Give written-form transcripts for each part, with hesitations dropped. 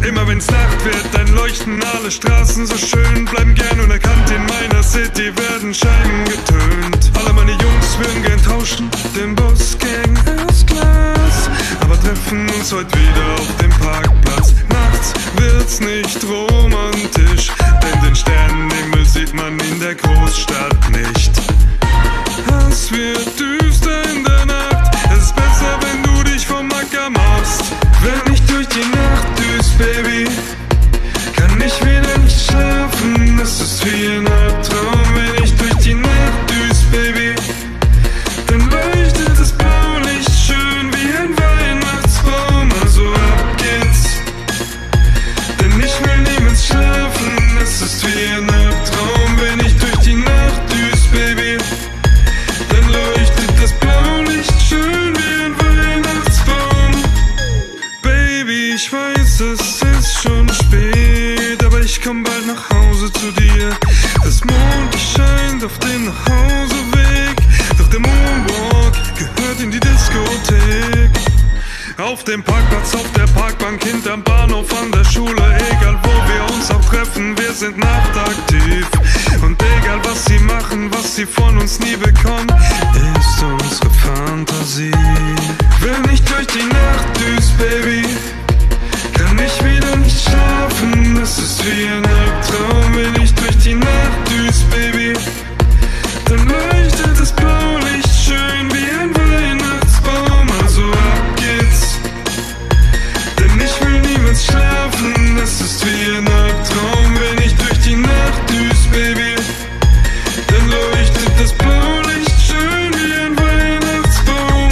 Immer wenn's Nacht wird, dann leuchten alle Straßen so schön. Bleiben gern unerkannt, in meiner City werden Scheiben getönt. Alle meine Jungs würden gern tauschen, den Bossgang aus Glas, aber treffen uns heute wieder auf dem Parkplatz. Nachts wird's nicht romantisch, denn den Sternenhimmel sieht man in der Großstadt nicht. Es wird düster in der Nacht, es ist besser, wenn du dich vom Acker machst. Wenn ich durch die Nacht düst, Baby, kann ich wieder nicht schlafen. Es ist wie ein Albtraum, wenn ich durch die Nacht düst, Baby. Dann leuchtet das Blaulicht schön wie ein Weihnachtsbaum. Also ab geht's, denn ich will niemals schlafen. Es ist wie ein Albtraum, wenn ich durch die Nacht düst, Baby. Dann leuchtet das Blaulicht schön wie ein Weihnachtsbaum. Baby, ich weiß, es ist schon spät, aber ich komm bald nach Hause zu dir. Das Mond scheint auf dem Nachhauseweg, doch der Moonwalk gehört in die Diskothek. Auf dem Parkplatz, auf der Parkbank, hinterm Bahnhof, an der Schule, egal wo wir uns auch treffen, wir sind nachtaktiv. Und egal was sie machen, was sie von uns nie bekommen, ist unsere Fantasie. Wenn ich durch die Nacht düst, Baby, kann ich wieder nicht schlafen. Es ist wie ein Albtraum, wenn ich durch die Nacht düst, Baby. Dann leuchtet das Blaulicht schön wie ein Weihnachtsbaum. Also ab geht's, denn ich will niemals schlafen. Es ist wie ein Albtraum, wenn ich durch die Nacht düst, Baby. Dann leuchtet das Blaulicht schön wie ein Weihnachtsbaum.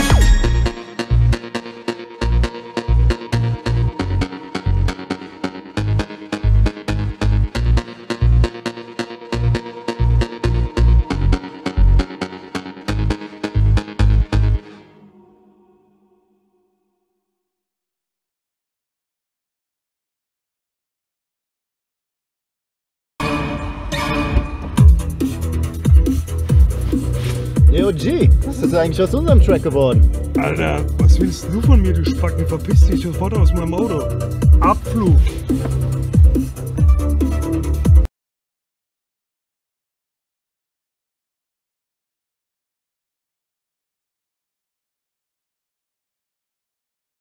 Yo G, was ist eigentlich aus unserem Track geworden? Alter, was willst du von mir, du Spacken? Verpiss dich sofort aus meinem Auto. Abflug.